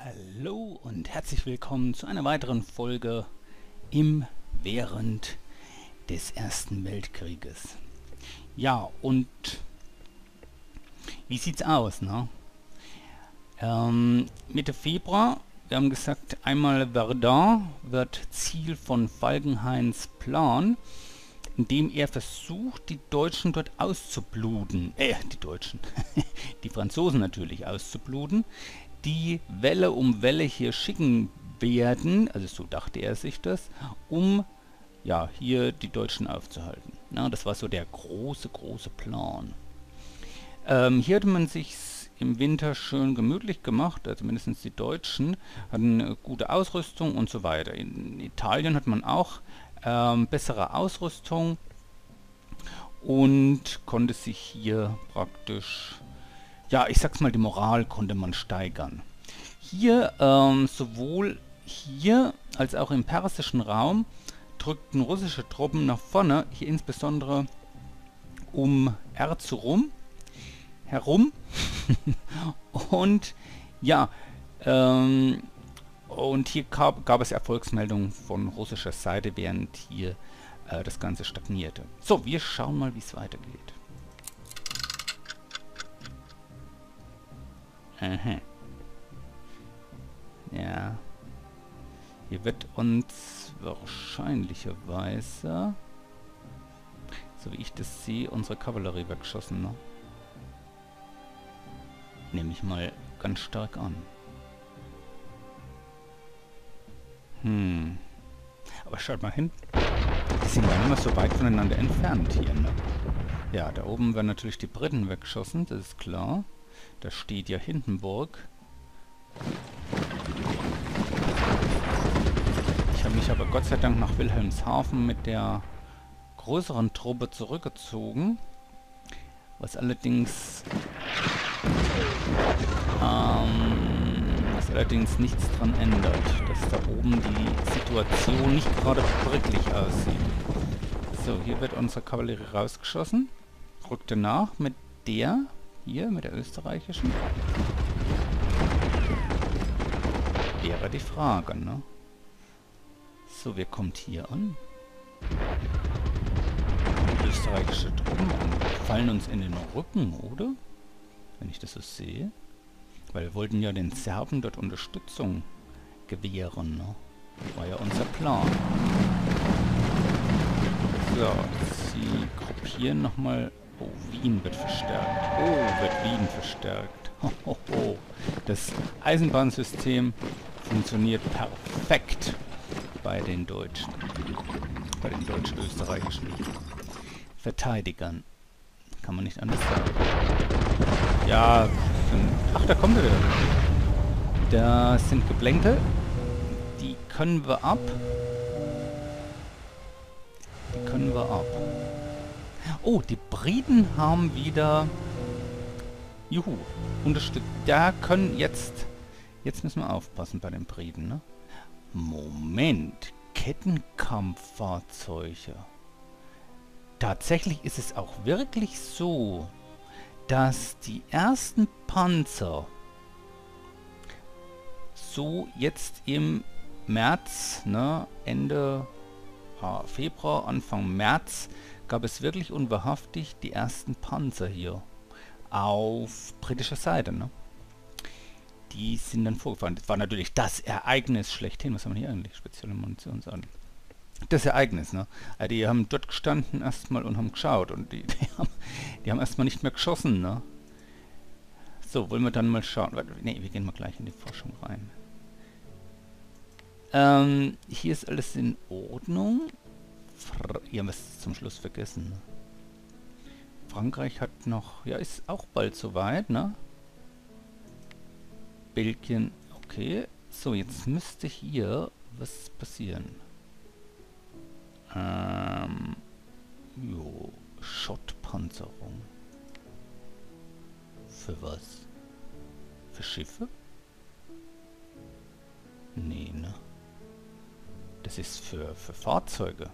Hallo und herzlich willkommen zu einer weiteren Folge im Während des Ersten Weltkrieges. Ja, und wie sieht's aus, ne? Mitte Februar, wir haben gesagt, einmal Verdun wird Ziel von Falkenhains Plan, indem er versucht, die Deutschen dort auszubluten. Die Deutschen, die Franzosen natürlich auszubluten, die Welle um Welle hier schicken werden, also so dachte er sich das, um ja hier die Deutschen aufzuhalten. Na, das war so der große Plan. Hier hatte man sich im Winter schön gemütlich gemacht, also mindestens die Deutschen hatten eine gute Ausrüstung und so weiter. In Italien hat man auch bessere Ausrüstung und konnte sich hier praktisch, ja, ich sag's mal, die Moral konnte man steigern. Hier, sowohl hier als auch im persischen Raum, drückten russische Truppen nach vorne, hier insbesondere um Erzurum herum. Und ja, und hier gab es Erfolgsmeldungen von russischer Seite, während hier das Ganze stagnierte. So, wir schauen mal, wie es weitergeht. Aha. Ja. Hier wird uns wahrscheinlicherweise, so wie ich das sehe, unsere Kavallerie weggeschossen, ne? Nehme ich mal ganz stark an. Aber schaut mal hin. Die sind gar nicht mehr so weit voneinander entfernt hier, ne? Ja, da oben werden natürlich die Briten weggeschossen, das ist klar. Da steht ja Hindenburg. Ich habe mich aber Gott sei Dank nach Wilhelmshaven mit der größeren Truppe zurückgezogen. Was allerdings nichts dran ändert, dass da oben die Situation nicht gerade pricklig aussieht. So, hier wird unsere Kavallerie rausgeschossen. Rückte nach mit der, hier, mit der österreichischen. Wäre die Frage, ne? So, wer kommt hier an? Österreichische Truppen fallen uns in den Rücken, oder? Wenn ich das so sehe. Weil wir wollten ja den Serben dort Unterstützung gewähren, ne? War ja unser Plan. So, sie gruppieren nochmal. Oh, Wien wird verstärkt. Oh, wird Wien verstärkt. Hohoho. Das Eisenbahnsystem funktioniert perfekt bei den Deutschen. Bei den deutsch-österreichischen Verteidigern. Kann man nicht anders sagen. Ja, ach, da kommt er wieder. Da sind Geblänke. Die können wir ab. Die können wir ab. Oh, die Briten haben wieder... Juhu, unterstützt. Da können jetzt... Jetzt müssen wir aufpassen bei den Briten, ne? Moment. Kettenkampffahrzeuge. Tatsächlich ist es auch wirklich so, dass die ersten Panzer so jetzt im März, ne, Ende Februar, Anfang März, gab es wirklich unwahrhaftig die ersten Panzer hier auf britischer Seite, ne? Die sind dann vorgefahren. Das war natürlich das Ereignis schlechthin. Was haben wir hier eigentlich? Spezielle Munition sagen. Das Ereignis, ne? Die haben dort gestanden erstmal und haben geschaut und die haben erstmal nicht mehr geschossen, ne? So, wollen wir dann mal schauen. Ne, wir gehen mal gleich in die Forschung rein. Hier ist alles in Ordnung. Hier haben wir es zum Schluss vergessen, ne? Frankreich hat noch, ja, ist auch bald soweit, ne? Belgien, okay. So, jetzt müsste hier was passieren. Jo, Schottpanzerung. Für was? Für Schiffe? Nee, ne? Das ist für Fahrzeuge.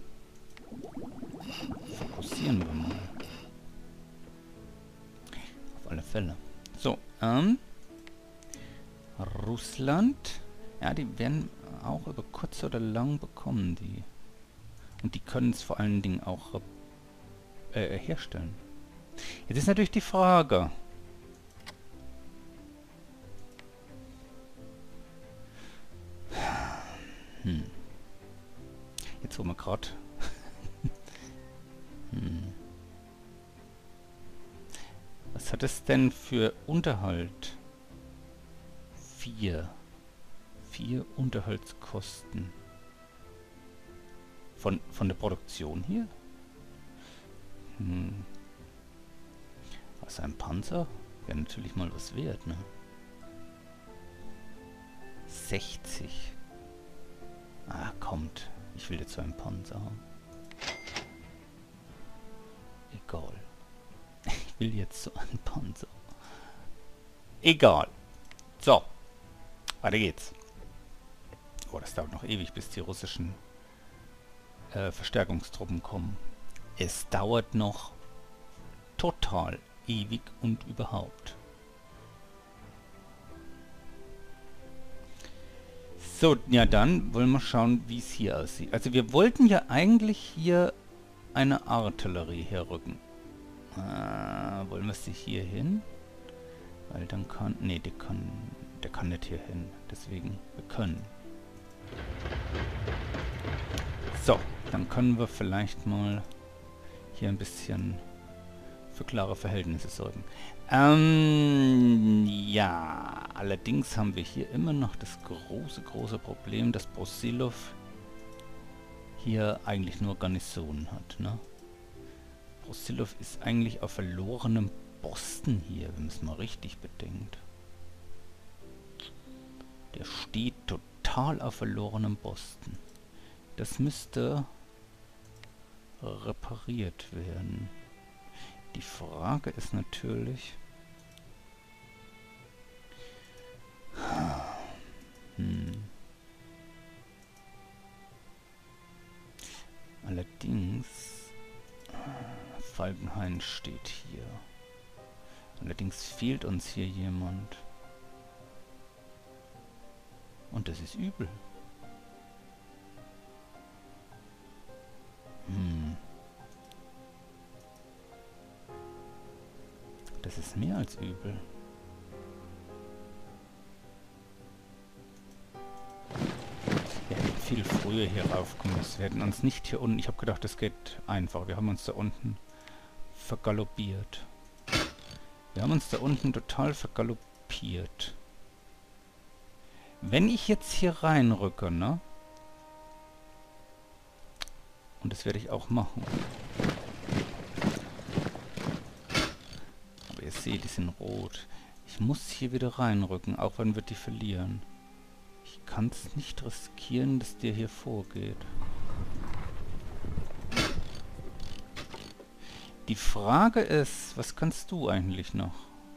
Fokussieren wir mal. Auf alle Fälle. So, Russland. Ja, die werden auch über kurz oder lang bekommen, die. Und die können es vor allen Dingen auch herstellen. Jetzt ist natürlich die Frage. Jetzt wo wir gerade. Was hat es denn für Unterhalt? 4 Unterhaltskosten. Von der Produktion hier? Was, ein Panzer? Wäre natürlich mal was wert, ne? 60. Ah, kommt. Ich will jetzt so einen Panzer haben. Egal. Ich will jetzt so einen Panzer. Egal. So. Weiter geht's. Oh, das dauert noch ewig, bis die russischen Verstärkungstruppen kommen. Es dauert noch total ewig und überhaupt. So, ja dann wollen wir schauen, wie es hier aussieht. Also wir wollten ja eigentlich hier eine Artillerie herrücken. Wollen wir sie hier hin? Weil dann kann... Ne, der kann nicht hier hin. Deswegen, wir können. So, dann können wir vielleicht mal hier ein bisschen für klare Verhältnisse sorgen. Ja, allerdings haben wir hier immer noch das große Problem, dass Brusilov hier eigentlich nur Garnisonen hat, ne? Brusilov ist eigentlich auf verlorenem Posten hier, wenn man es mal richtig bedenkt. Der steht total auf verlorenem Posten. Das müsste repariert werden. Die Frage ist natürlich... Allerdings... Falkenhayn steht hier. Allerdings fehlt uns hier jemand. Und das ist übel. Das ist mehr als übel. Wir hätten viel früher hier raufkommen müssen. Wir hätten uns nicht hier unten... Ich habe gedacht, das geht einfach. Wir haben uns da unten vergaloppiert. Wir haben uns da unten total vergaloppiert. Wenn ich jetzt hier reinrücke, ne? Und das werde ich auch machen. Aber ihr seht, die sind rot. Ich muss hier wieder reinrücken, auch wenn wir die verlieren. Ich kann es nicht riskieren, dass der hier vorgeht. Die Frage ist, was kannst du eigentlich noch?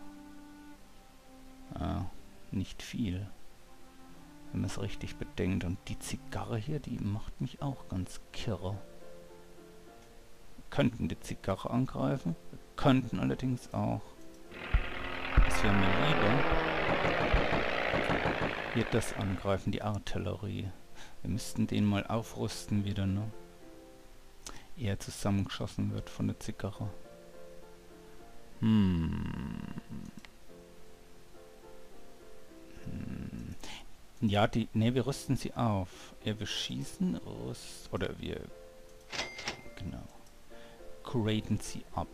Nicht viel. Wenn man es richtig bedenkt. Und die Zigarre hier, die macht mich auch ganz kirre. Wir könnten die Zigarre angreifen. Wir könnten allerdings auch, das wäre mir lieber, hier das angreifen, die Artillerie. Wir müssten den mal aufrüsten wieder, ne? Eher zusammengeschossen wird von der Zigarre. Ja, wir rüsten sie auf. Ja, wir schießen, oder wir, genau, graden sie ab.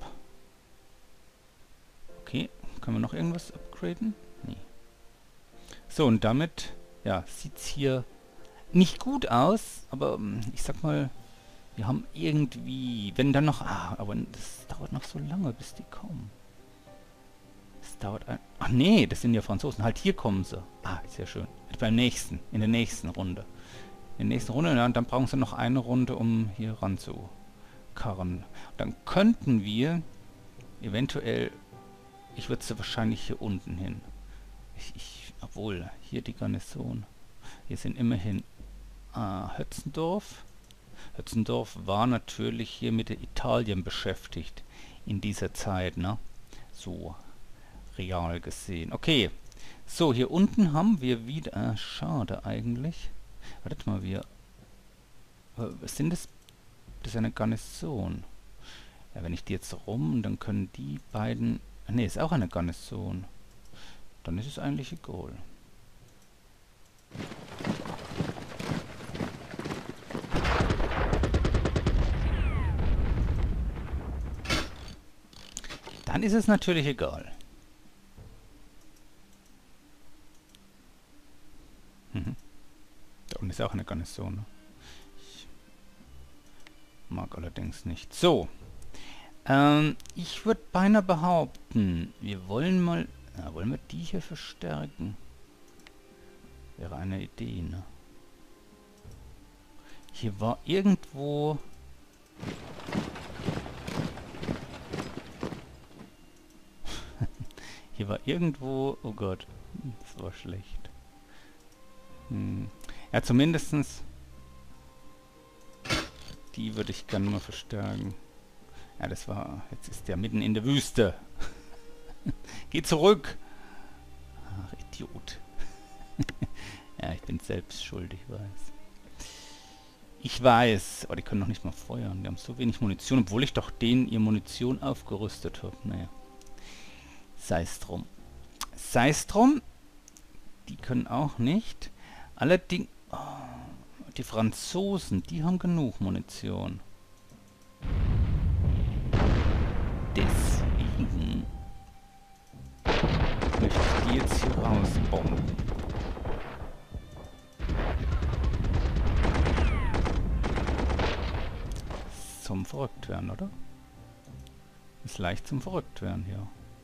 Okay, können wir noch irgendwas upgraden? Nee. So, und damit, ja, sieht's hier nicht gut aus, aber ich sag mal, wir haben irgendwie, wenn dann noch, aber das dauert noch so lange, bis die kommen. Das dauert ach nee, das sind ja Franzosen. Halt, hier kommen sie. Sehr schön. Beim nächsten, in der nächsten Runde. In der nächsten Runde, ja, und dann brauchen sie noch eine Runde, um hier ranzukarren. Dann könnten wir eventuell, ich würde sie wahrscheinlich hier unten hin. Obwohl, hier die Garnison. Hier sind immerhin Hötzendorf. Hötzendorf war natürlich hier mit Italien beschäftigt in dieser Zeit, ne? So real gesehen. Okay, So, hier unten haben wir wieder... schade eigentlich. Wartet mal, was sind das? Das ist eine Garnison. Ja, wenn ich die jetzt rum, dann können die beiden... Ne, ist auch eine Garnison. Dann ist es eigentlich egal. Dann ist es natürlich egal. Da unten ist auch eine Garnison. Ne? Ich mag allerdings nicht. So. Ich würde beinahe behaupten, wir wollen mal... wollen wir die hier verstärken? Wäre eine Idee, ne? Hier war irgendwo... Hier war irgendwo... Oh Gott, das war schlecht. Ja, zumindestens... Die würde ich gerne mal verstärken. Ja, das war... Jetzt ist der mitten in der Wüste. Geh zurück! Ach, Idiot. Ja, ich bin selbst schuld, ich weiß. Ich weiß. Aber die können noch nicht mal feuern. Die haben so wenig Munition, obwohl ich doch denen ihr Munition aufgerüstet habe. Naja. Sei's drum. Sei's drum. Die können auch nicht. Allerdings... Oh, die Franzosen, die haben genug Munition. Deswegen möchte ich die jetzt hier rausbomben. Zum Verrücktwerden, oder? Ist leicht zum Verrücktwerden hier.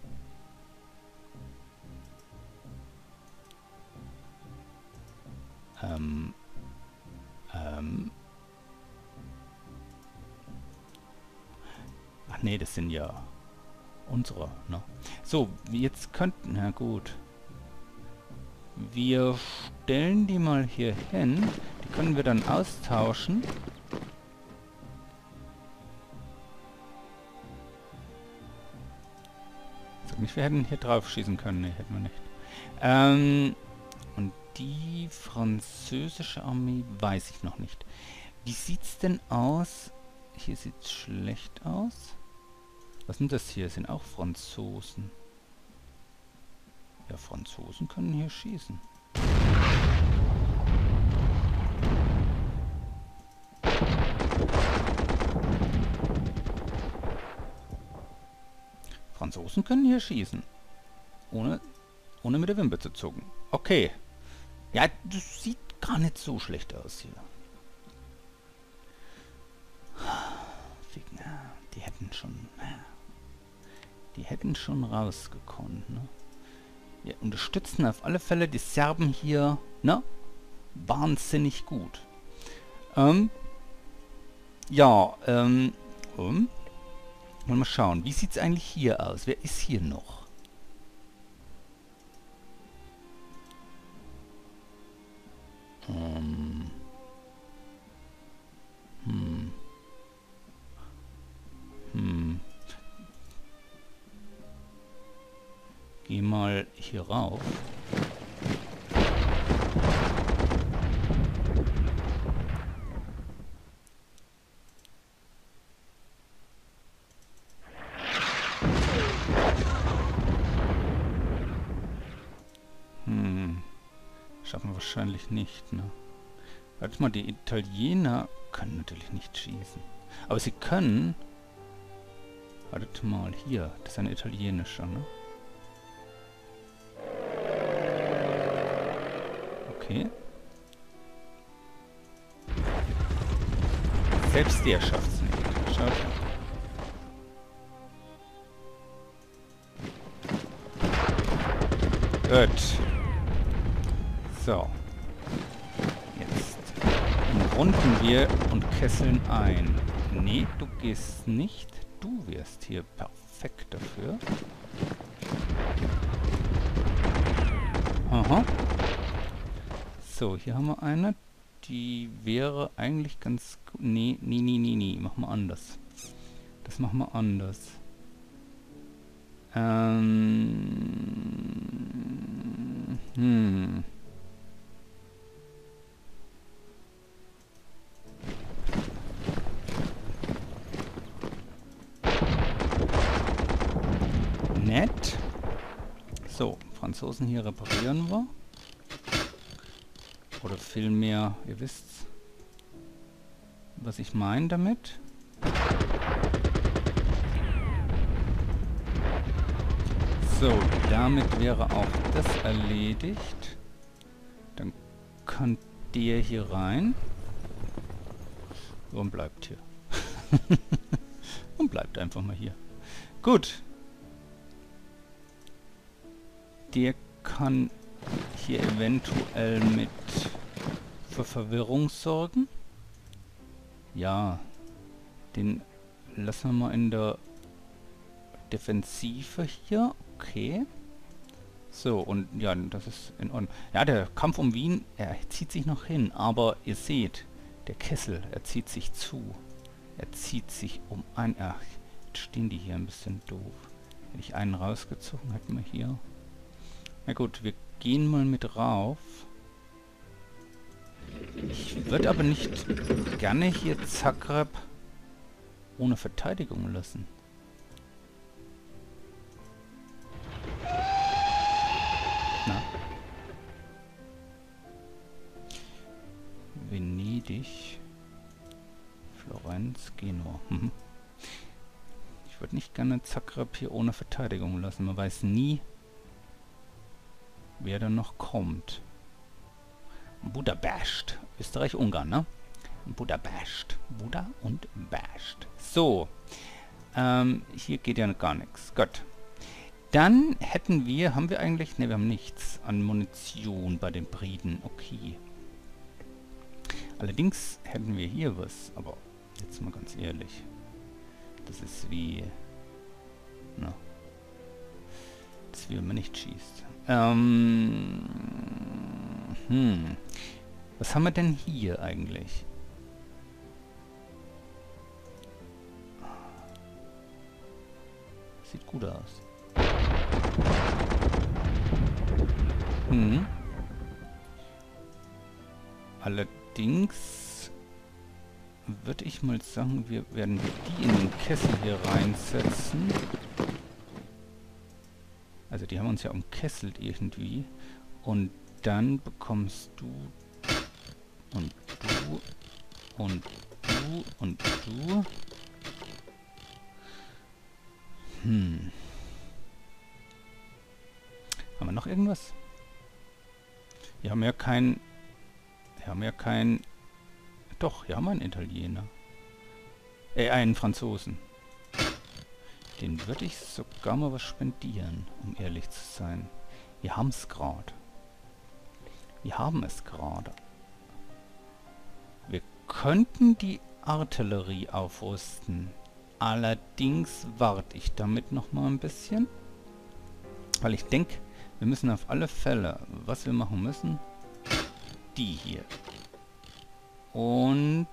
Ach nee, das sind ja unsere, ne? So, jetzt könnten... Na gut. Wir stellen die mal hier hin. Die können wir dann austauschen. Sag nicht, wir hätten hier drauf schießen können. Ne, hätten wir nicht. Und die französische Armee weiß ich noch nicht. Wie sieht's denn aus? Hier sieht's schlecht aus. Was sind das hier? Sind auch Franzosen. Ja, Franzosen können hier schießen. Franzosen können hier schießen. Ohne mit der Wimper zu zucken. Okay. Ja, das sieht gar nicht so schlecht aus hier. Die hätten schon... Die hätten schon rausgekonnt, ne? Wir unterstützen auf alle Fälle die Serben hier, ne? Wahnsinnig gut. Ja, wollen wir mal schauen. Wie sieht es eigentlich hier aus? Wer ist hier noch? Geh mal hier rauf. Schaffen wir wahrscheinlich nicht, ne? Warte mal, die Italiener können natürlich nicht schießen. Aber sie können... Wartet mal, hier. Das ist ein italienischer, ne? Okay. Selbst der schafft's nicht. Schaut her. Gut. So. Jetzt umrunden wir und kesseln ein. Nee, du gehst nicht. Du wärst hier perfekt dafür. Aha. So, hier haben wir eine. Die wäre eigentlich ganz gut. Nee. Machen wir anders. Das machen wir anders. Hm. Nett. So, Franzosen hier reparieren wir. Oder vielmehr, ihr wisst, was ich meine damit. So, damit wäre auch das erledigt. Dann kann der hier rein. Und bleibt hier. Und bleibt einfach mal hier. Gut. Der kann hier eventuell mit für Verwirrung sorgen. Ja, den lassen wir mal in der Defensive hier. Okay. So, und ja, das ist in Ordnung. Ja, der Kampf um Wien, er zieht sich noch hin, aber ihr seht, der Kessel, er zieht sich zu. Er zieht sich um ein... Ach, jetzt stehen die hier ein bisschen doof. Hätte ich einen rausgezogen, hätten wir hier... Na gut, wir gehen mal mit rauf. Ich würde aber nicht gerne hier Zagreb ohne Verteidigung lassen. Na. Venedig, Florenz, Genua. Ich würde nicht gerne Zagreb hier ohne Verteidigung lassen. Man weiß nie, wer da noch kommt. Budapest. Österreich-Ungarn, ne? Budapest. Buda und Pest. So. Hier geht ja gar nichts. Gut. Dann hätten wir, haben wir eigentlich, ne, wir haben nichts an Munition bei den Briten. Okay. Allerdings hätten wir hier was, aber jetzt mal ganz ehrlich. Das ist wie, na, das ist wie wenn man nicht schießt. Was haben wir denn hier eigentlich? Sieht gut aus. Allerdings würde ich mal sagen, werden die in den Kessel hier reinsetzen. Also die haben uns ja umkesselt irgendwie. Und dann bekommst du und du und du und du. Haben wir noch irgendwas? Wir haben ja kein... Doch, hier haben wir einen Italiener. Einen Franzosen. Den würde ich sogar mal was spendieren, um ehrlich zu sein. Wir haben es gerade. Wir haben es gerade. Wir könnten die Artillerie aufrüsten. Allerdings warte ich damit noch mal ein bisschen. Weil ich denke, wir müssen auf alle Fälle, was wir machen müssen, die hier. Und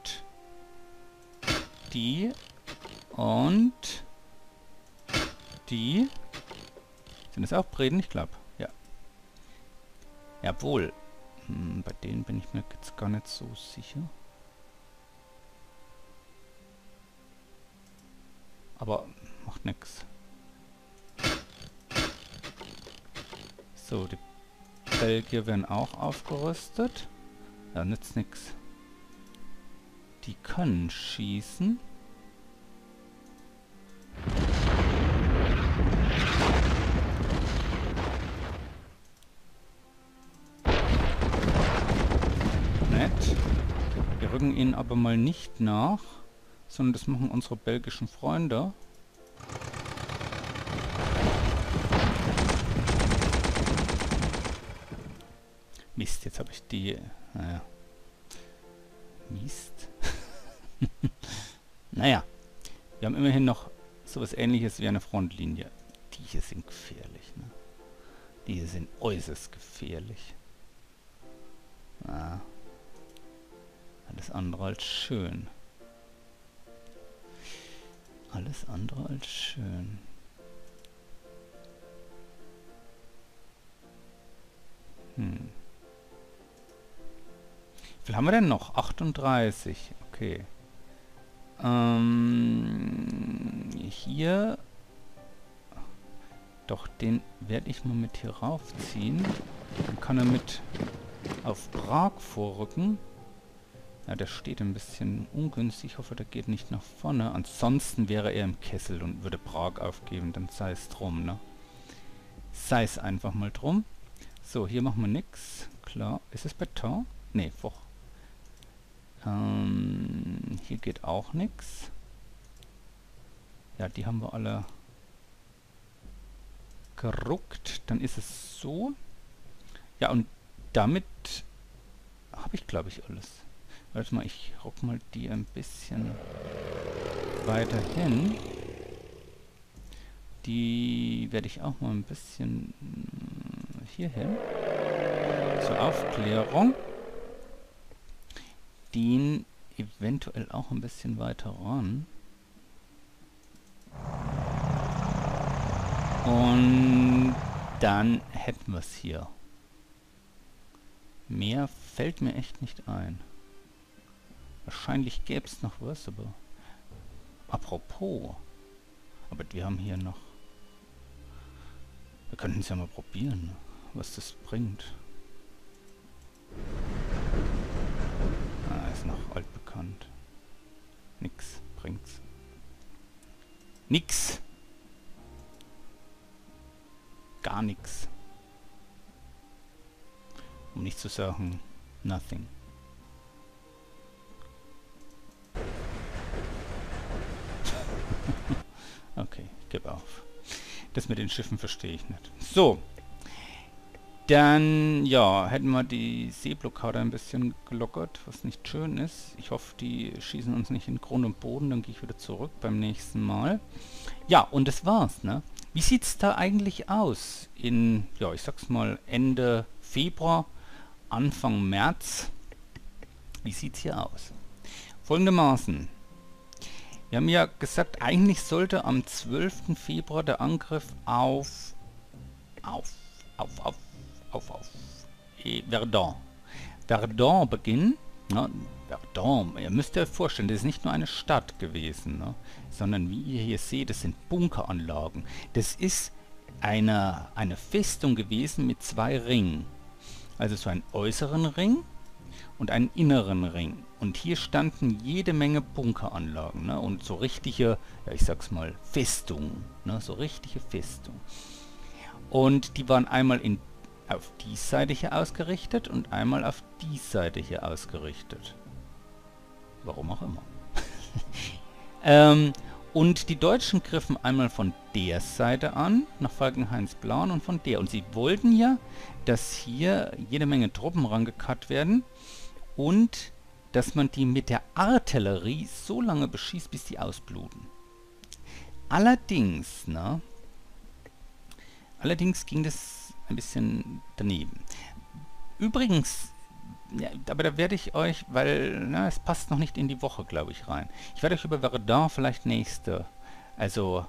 die. Und die. Sind das auch Breden? Ich glaube, ja. Jawohl. Bei denen bin ich mir jetzt gar nicht so sicher. Aber macht nix. So, die Belgier werden auch aufgerüstet. Ja, nützt nix. Die können schießen. Nett. Wir rücken ihnen aber mal nicht nach, sondern das machen unsere belgischen Freunde. Mist, jetzt habe ich die... Naja. Mist. Naja. Wir haben immerhin noch sowas Ähnliches wie eine Frontlinie. Die hier sind gefährlich, ne? Die hier sind äußerst gefährlich. Ah. Alles andere als schön. Alles andere als schön. Wie viel haben wir denn noch? 38. Okay. Hier... Doch, den werde ich mal mit hier raufziehen. Dann kann er mit auf Prag vorrücken. Ja, der steht ein bisschen ungünstig. Ich hoffe, der geht nicht nach vorne. Ansonsten wäre er im Kessel und würde Prag aufgeben. Dann sei es drum, ne? Sei es einfach mal drum. So, hier machen wir nix. Klar. Ist es Beton? Ne, Woch. Hier geht auch nix. Ja, die haben wir alle geruckt. Dann ist es so. Ja, und damit habe ich, glaube ich, alles. Warte mal, ich ruck mal die ein bisschen weiter hin. Die werde ich auch mal ein bisschen hier hin. Zur Aufklärung. Den eventuell auch ein bisschen weiter ran. Und dann hätten wir es hier. Mehr fällt mir echt nicht ein. Wahrscheinlich gäbe es noch was, aber... Apropos. Aber wir haben hier noch... Wir könnten es ja mal probieren, was das bringt. Ist noch altbekannt. Nix bringt's. Nix! Gar nix. Um nicht zu sagen, nothing. Okay, ich gebe auf. Das mit den Schiffen verstehe ich nicht. So. Dann, ja, hätten wir die Seeblockade ein bisschen gelockert, was nicht schön ist. Ich hoffe, die schießen uns nicht in Grund und Boden, dann gehe ich wieder zurück beim nächsten Mal. Ja, und das war's, ne? Wie sieht's da eigentlich aus in, ja, ich sag's mal, Ende Februar, Anfang März? Wie sieht's hier aus? Folgendermaßen. Wir haben ja gesagt, eigentlich sollte am 12. Februar der Angriff auf Verdun beginnen. Ne? Verdun, ihr müsst euch vorstellen, das ist nicht nur eine Stadt gewesen, ne? Sondern wie ihr hier seht, das sind Bunkeranlagen. Das ist eine Festung gewesen mit 2 Ringen. Also so einen äußeren Ring und einen inneren Ring. Und hier standen jede Menge Bunkeranlagen, ne? Und so richtige, ja ich sag's mal, Festungen, ne? So richtige Festungen. Und die waren einmal auf die Seite hier ausgerichtet und einmal auf die Seite hier ausgerichtet. Warum auch immer. Und die Deutschen griffen einmal von der Seite an, nach Falkenhains Plan, und von der. Und sie wollten ja, dass hier jede Menge Truppen rangekarrt werden und dass man die mit der Artillerie so lange beschießt, bis die ausbluten. Allerdings, ne? Allerdings ging das ein bisschen daneben. Übrigens, ja, aber da werde ich euch, weil es passt noch nicht in die Woche, glaube ich, rein. Ich werde euch über Verdun vielleicht also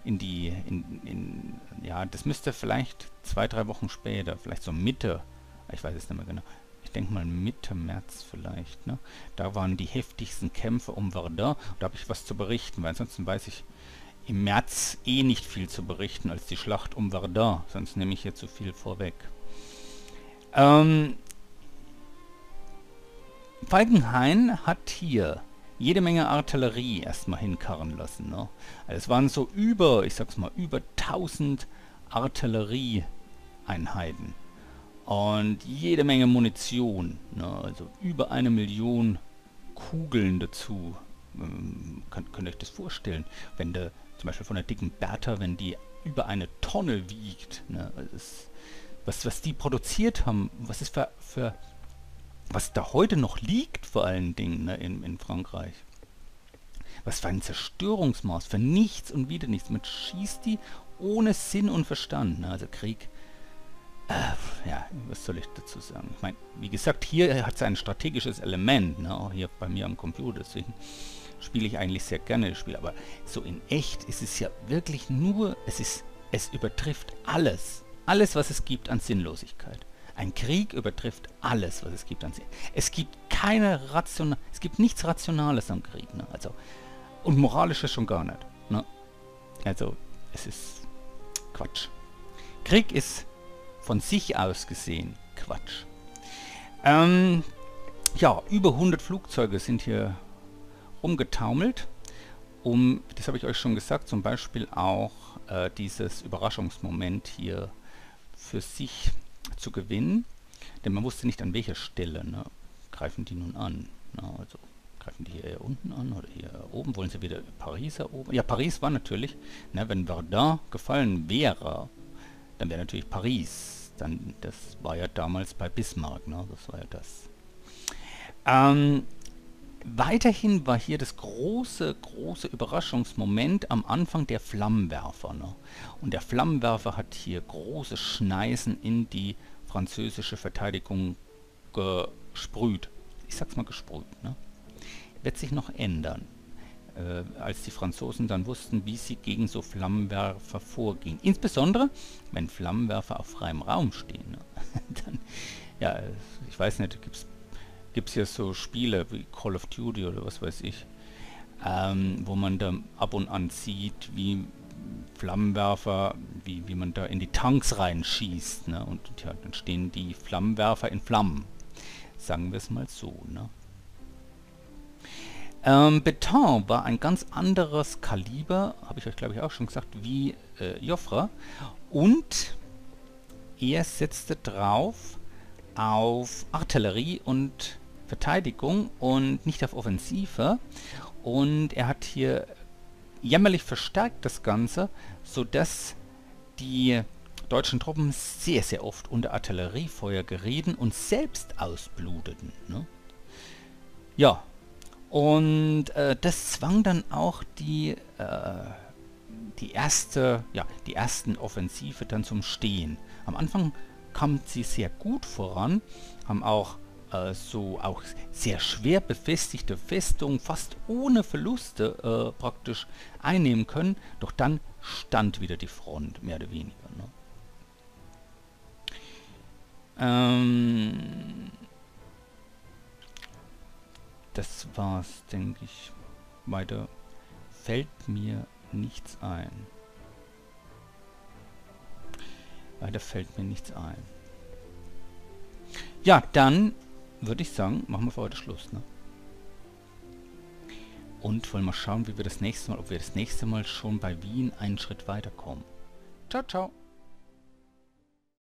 ja, das müsste vielleicht 2, 3 Wochen später, vielleicht so Mitte, ich weiß es nicht mehr genau, ich denke mal Mitte März vielleicht, ne? Da waren die heftigsten Kämpfe um Verdun, da habe ich was zu berichten, weil ansonsten weiß ich im März eh nicht viel zu berichten als die Schlacht um Verdun, sonst nehme ich hier zu viel vorweg. Falkenhayn hat hier jede Menge Artillerie erstmal hinkarren lassen, ne? Also es waren so über 1000 Artillerieeinheiten und jede Menge Munition, ne? Also über 1 Million Kugeln dazu. Könnt ihr euch das vorstellen, wenn der zum Beispiel von der dicken Bertha, wenn die über 1 Tonne wiegt, ne? Was die produziert haben, was ist was da heute noch liegt, vor allen Dingen, ne, in Frankreich. Was für ein Zerstörungsmaß, für nichts und wieder nichts. Man schießt die ohne Sinn und Verstand. Ne? Also Krieg, ja, was soll ich dazu sagen? Ich meine, wie gesagt, hier hat es ein strategisches Element, ne? Auch hier bei mir am Computer, deswegen spiele ich eigentlich sehr gerne das Spiel. Aber so in echt ist es ja wirklich nur, es übertrifft alles, was es gibt an Sinnlosigkeit. Ein Krieg übertrifft alles, was es gibt an sich. Es gibt es gibt nichts Rationales am Krieg, ne? Also, und Moralisches schon gar nicht, ne? Also, es ist Quatsch. Krieg ist von sich aus gesehen Quatsch. Ja, über 100 Flugzeuge sind hier rumgetaumelt, das habe ich euch schon gesagt, zum Beispiel auch dieses Überraschungsmoment hier für sich zu gewinnen. Denn man wusste nicht, an welcher Stelle, ne, greifen die nun an. Ne, also greifen die hier unten an oder hier oben? Wollen sie wieder Paris erobern? Ja, Paris war natürlich, ne, wenn Verdun gefallen wäre, dann wäre natürlich Paris. Das war ja damals bei Bismarck, ne, das war ja das. Weiterhin war hier das große Überraschungsmoment am Anfang der Flammenwerfer. Ne? Und der Flammenwerfer hat hier große Schneisen in die französische Verteidigung gesprüht. Ich sag's mal gesprüht. Ne? Wird sich noch ändern, als die Franzosen dann wussten, wie sie gegen so Flammenwerfer vorgehen. Insbesondere, wenn Flammenwerfer auf freiem Raum stehen. Ne? Dann, ja, ich weiß nicht, gibt es ja so Spiele wie Call of Duty oder was weiß ich, wo man da ab und an sieht, wie Flammenwerfer, wie man da in die Tanks reinschießt, ne? Und ja, dann stehen die Flammenwerfer in Flammen. Sagen wir es mal so, ne? Beton war ein ganz anderes Kaliber, habe ich euch glaube ich auch schon gesagt, wie Joffre. Und er setzte drauf auf Artillerie und Verteidigung und nicht auf Offensive. Und er hat hier jämmerlich verstärkt das Ganze, sodass die deutschen Truppen sehr, sehr oft unter Artilleriefeuer gerieten und selbst ausbluteten. Ne? Ja, und das zwang dann auch die ersten Offensive dann zum Stehen. Am Anfang kamen sie sehr gut voran, haben auch auch sehr schwer befestigte Festungen fast ohne Verluste praktisch einnehmen können, doch dann stand wieder die Front, mehr oder weniger. Ne? Das war's, denke ich. Weiter fällt mir nichts ein. Ja, dann würde ich sagen, machen wir für heute Schluss. Ne? Und wollen mal schauen, ob wir das nächste Mal schon bei Wien einen Schritt weiterkommen. Ciao, ciao.